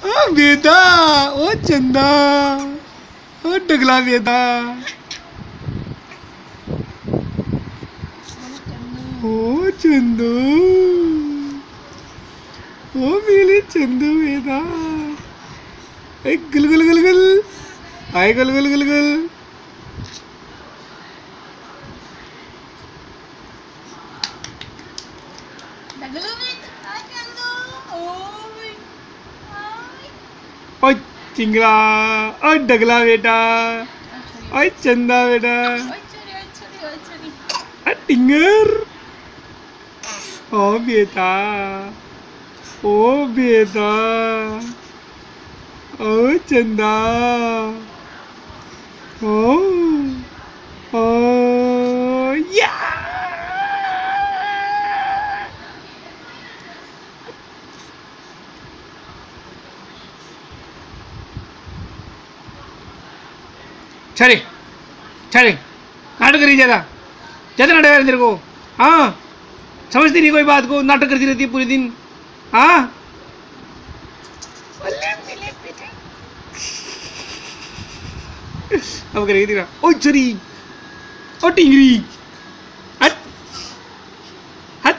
बेटा ओ चंदा ओ डगला बेटा ओ चंदू ओ मेरे चंदू बेटा एक गुल गुल गुल गुल आए गुल गुल गुल गुल ओ चिंगला ओ डगला बेटा ओ चंदा बेटा ओ टिंगर ओ बेटा ओ बेटा ओ चंदा ओ ओ या चले चले नाटक करी ज्यादा ज्यादा नाटक है तेरे को हाँ समझती नहीं कोई बात को नाटक करती रहती है पूरे दिन हाँ अब करेगी तेरा ओ चरी ओ टिंगरी हट हट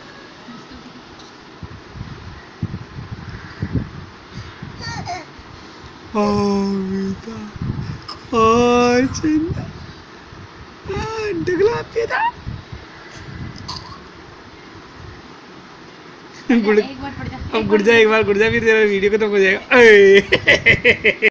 ओ बेटा ओ चंदा डगला बेटा अब गुड़ जा एक बार गुड़ जा फिर तेरा वीडियो खत्म हो जाएगा